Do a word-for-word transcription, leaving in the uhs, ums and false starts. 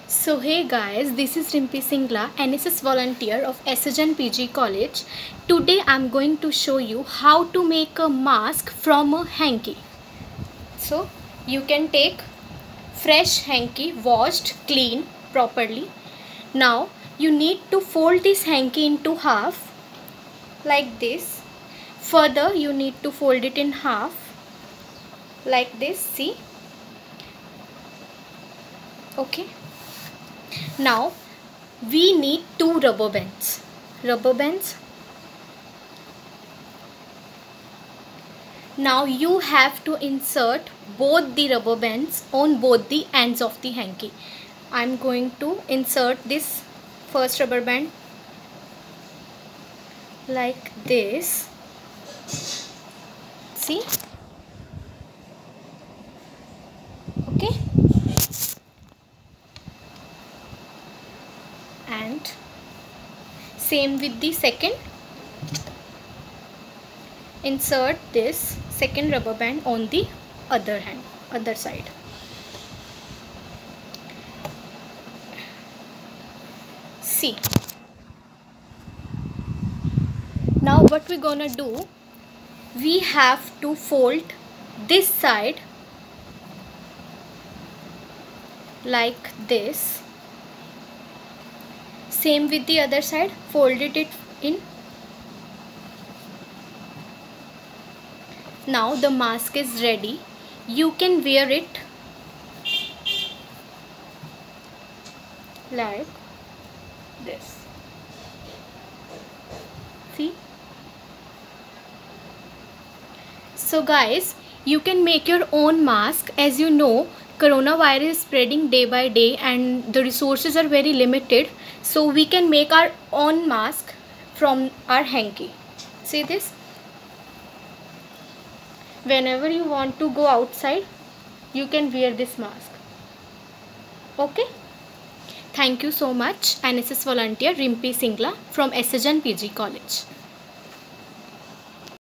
So hey guys, this is Rimpi Singla, N S S volunteer of S H N P G College. Today I'm going to show you how to make a mask from a hanky. So you can take fresh hanky, washed, clean properly. Now you need to fold this hanky into half like this. Further you need to fold it in half like this, see? Okay. Now we need two rubber bands. Rubber bands. Now you have to insert both the rubber bands on both the ends of the hanky. I'm going to insert this first rubber band like this. See? Okay. And same with the second. Insert this second rubber band on the other hand, other side. See. Now what we're gonna do, we have to fold this side like this. Same with the other side, folded it in. Now the mask is ready. You can wear it like this. See? So guys, you can make your own mask. As you know, coronavirus is spreading day by day and the resources are very limited. So we can make our own mask from our hanky. See this? Whenever you want to go outside, you can wear this mask. Okay? Thank you so much. N S S volunteer Rimpi Singla from S H N P G College.